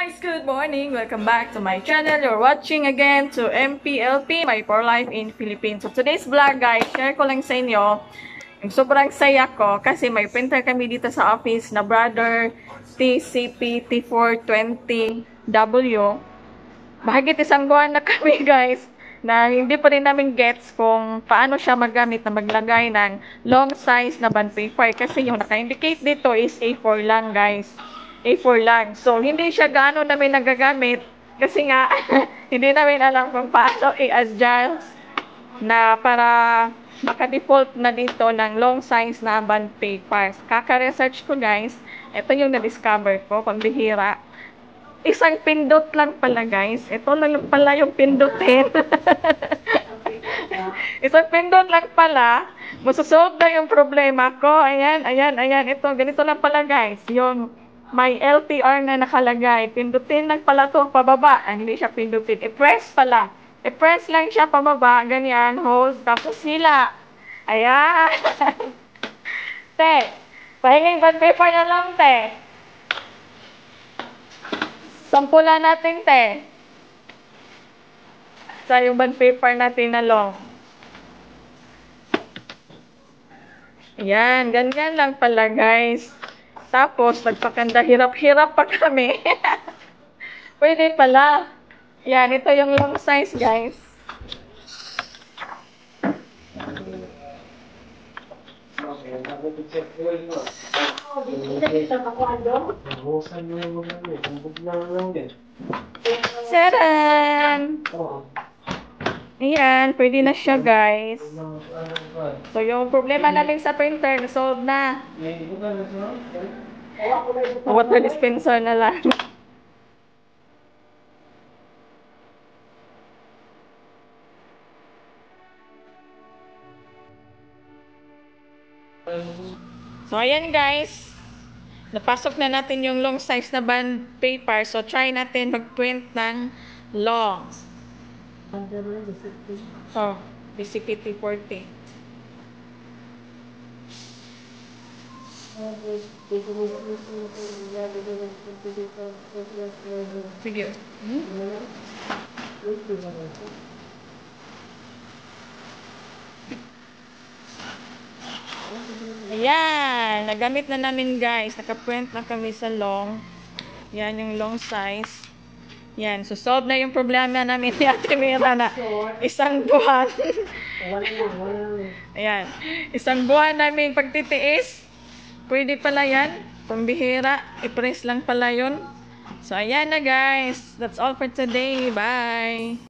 guys! Good morning! Welcome back to my channel. You're watching again to MPLP, My For Life in Philippines. So today's vlog guys, share ko lang sa inyo. Sobrang saya ko kasi may printer kami dito sa office na Brother TCP T420W. Bahagit isang buwan na kami guys na hindi pa rin namin gets kung paano siya magamit na maglagay ng long size na bond paper kasi yung naka-indicate dito is A4 lang guys. A4 lang. So, hindi siya gaano namin nagagamit kasi nga, hindi namin alam kung paano i-adjust na para maka-default na dito ng long size na bond papers. Kaka-research ko guys, ito yung na-discover ko, pambihira. Isang pindot lang pala guys. Ito lang pala yung pindutin. Isang pindot lang pala. Masasolve na yung problema ko. Ayan. Ito, ganito lang pala guys. Yung may LTR na nakalagay. Pindutin lang pala to pababa. Hindi siya pindutin. I-press pala. I-press lang siya pababa. Ganyan. Hold. Tapos sila. Ayan. Te. Pahingin bond paper na lang, te. Sampulan natin, te. Sa yung bond paper natin na long. Ayan. Ganyan lang pala, guys. Tapos, nagpakanda, hirap-hirap pa kami. Pwede pala. Yan, ito yung long size, guys. Saran! Ayan, pwede na siya, guys. So, yung problema namin sa printer, na-solve na. Water dispenser na lang. So, ayan guys. Napasok na natin yung long size na bond paper. So, try natin mag-print ng long. Oh, BCPT 40. Sige. Ayan, nagamit na namin guys. Naka-print na kami sa long. Yan yung long size. Yan, so solve na yung problema namin ni Ate Mira na isang buwan. Ayan, isang buwan namin pagtitiis. Pwede pala yan. Pambihira. I-press lang pala yun. So, ayan na guys. That's all for today. Bye!